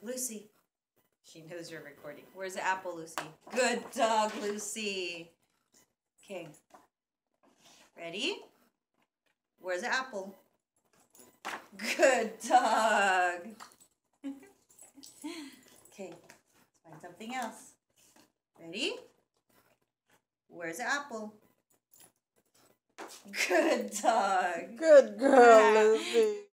Lucy. She knows you're recording. Where's the apple, Lucy? Good dog, Lucy. Okay. Ready? Where's the apple? Good dog. Okay, let's find something else. Ready? Where's the apple? Good dog. Good girl, Lucy.